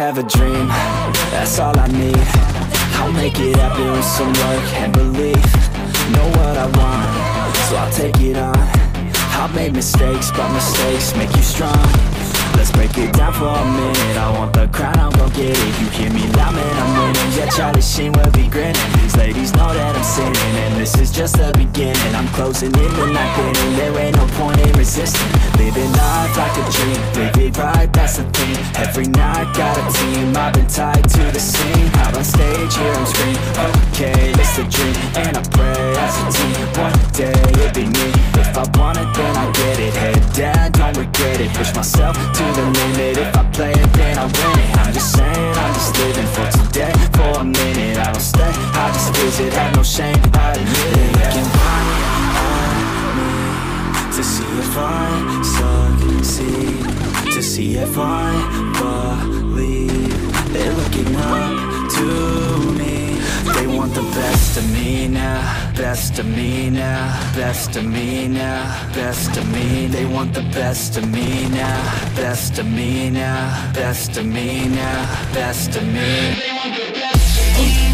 have a dream, that's all I need. I'll make it happen with some work and belief. Know what I want, so I'll take it on. I've made mistakes, but mistakes make you strong. Let's break it down for a minute. I want the crown, I'm gon' get it. You hear me loud, man, I'm winning. Yeah, Charlie Sheen will be grinning. These ladies know that I'm sinning, and this is just the beginning. I'm closing in the night inning. There ain't no point in resisting. Living life like a dream, live it right, that's the thing. Every night, got a team, I've been tied to the scene. Out on stage, hear them scream, okay, it's a dream. And I pray as a team, one day it'll be me. If I want it, then I get it. Head down, don't regret it. Push myself to the limit. If I play it, then I win it. I'm just saying, I'm just living for today. For a minute, I don't stay, I just visit. Have no shame, I admit it. Looking right at me to see if I succeed, to see if I believe. They're looking up to me. They want the best of me now, best of me now, best of me now, best of me. They want the best of me now, best of me now, best of me now, best of me. They want the best of me.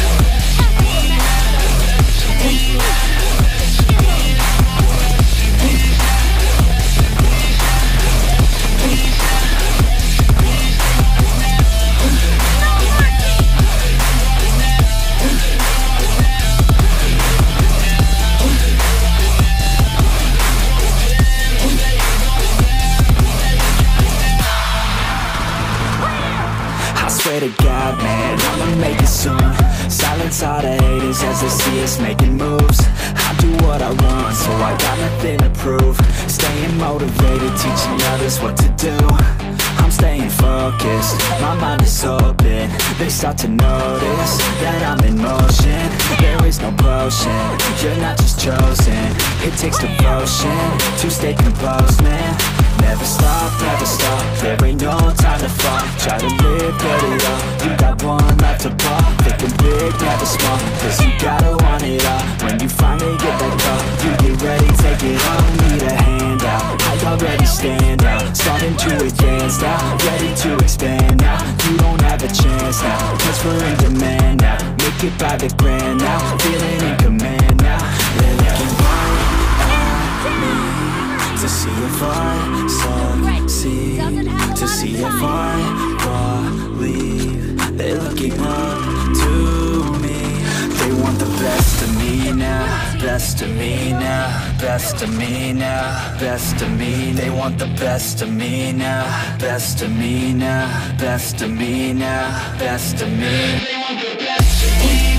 Swear to God, man, I'ma make it soon. Silence all the haters as they see us making moves. I do what I want, so I got nothing to prove. Staying motivated, teaching others what to do. I'm staying focused, my mind is open. They start to notice that I'm in motion. There is no potion, you're not just chosen. It takes devotion to stay composed, man. Never stop, there ain't no time to fall. Try to live, get it all, you got one life to ball. Thinking big, never small, cause you gotta want it all. When you finally get that call, you get ready, take it all. Need a hand out, I already stand out. Starting to advance now, ready to expand now. You don't have a chance now, cause we're in demand now. Make it by the grand now, feeling in command now. They're looking right at me to see if I succeed, to see if I believe. They're looking up to me. They want the best of me now, best of me now, best of me now, best of me. They want the best of me now, best of me now, best of me now, best of me. They want the best of me.